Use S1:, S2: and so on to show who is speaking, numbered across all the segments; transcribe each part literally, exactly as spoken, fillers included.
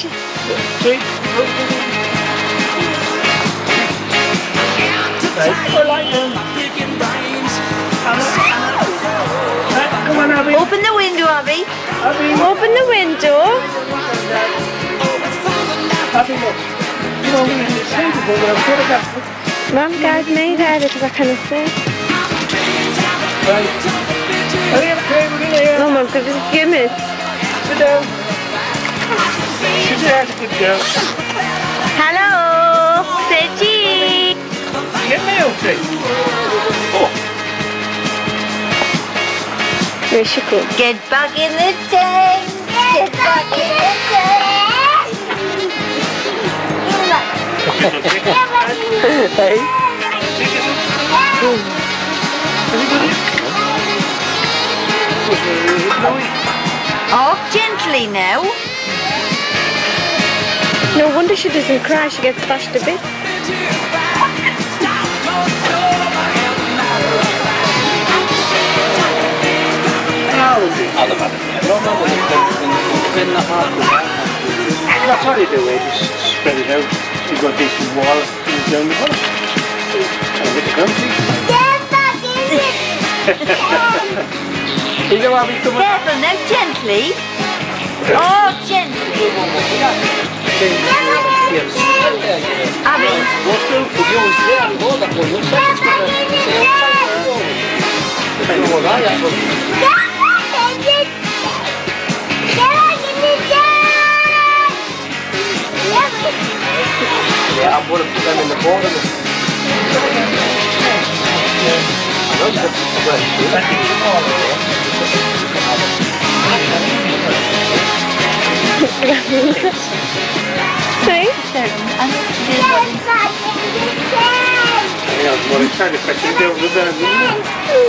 S1: Sweet.
S2: Right, well, I am. Right, come on, Abby.
S1: Open the window, Abby.
S2: Abby.
S3: Open the window.
S2: Abby, look. You know, we're in the same before, but I've got to get...
S3: Mum, guys, me there because I can't see.
S2: Right. Are you okay? We're in here.
S3: No, Mum, because it's gimmicks.
S2: Sit down. Sit down, good girl.
S3: Hello. Say cheese.
S2: Get me out, please. Oh.
S3: Where's she go?
S1: Get back in the tank. Get back in the tank.
S3: Hey.
S1: Oh, gently now.
S3: No wonder she doesn't cry, she gets bashed a bit.
S2: That's all you do, eh? Just spread it out. You've got a decent wall down the bottom. And with the grumpy. You go, Abby, come on.
S1: Careful now, gently. Oh, gently. Abby.
S4: Yeah, I'm going to put them in the border. I know you have to spread it.
S3: See?
S2: Yeah, well, it's trying to fetch it down the bed, isn't it?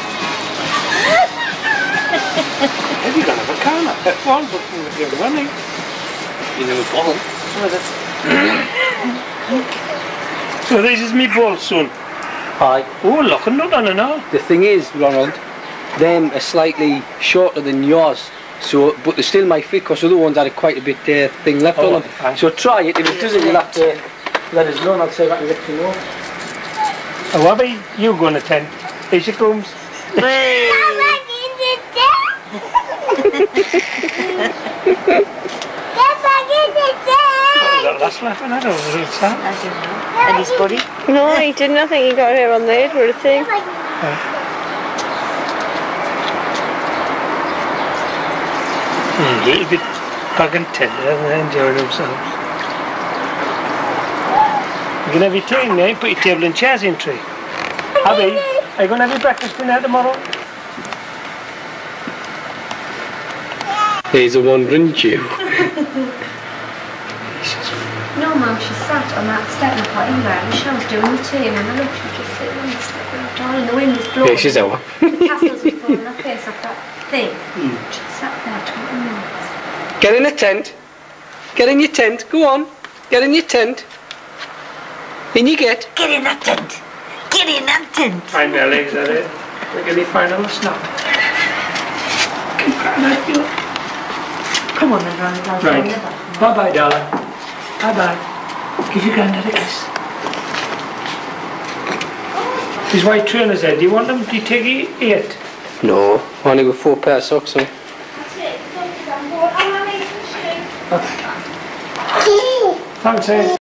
S2: Have you got a camera? That's one, but you're running.
S4: You never fallen.
S2: So this is me ball, son.
S4: Hi.
S2: Oh, look, not on and all.
S4: The thing is, Ronald, them are slightly shorter than yours. So, but they still might fit because the other ones had quite a bit uh, thing left
S2: Oh,
S4: on them.
S2: fine.
S4: So try it. If it doesn't, you'll have to let us know and I'll see if I can get you more.
S2: Oh, Abby, you go on a tent. Here she comes. What was that last laughing at? Or was it that?
S1: I don't know. And his body.
S3: No, he didn't. I think he got her on the head with a thing.
S2: Mm, a little bit fucking tender and they're enjoying themselves. You can have your tea in there, put your table and chairs in tree. Abby, are you going to have your breakfast for now tomorrow?
S4: He's a wandering Jew.
S5: No, Mum, she sat on that step in the potting ground and she was doing the tea and then I looked, she was just sitting on the step and the wind was blowing.
S4: Yeah, she's out.
S5: The castles were falling her face off that thing. Mm. She sat there twenty minutes.
S4: Get in a tent. Get in your tent. Go on. Get in your tent. In you get.
S1: Get in that tent. Get in that tent.
S2: Find their legs at it. We're going to find a snap.
S5: Come on then, Ronald, I'll
S2: Right.
S5: go never.
S2: Bye bye, darling. Bye bye. Give your granddad a kiss. These white trainers there, do you want them? Do you take eight?
S4: No, only with four pair of socks on.
S2: Thanks, eh?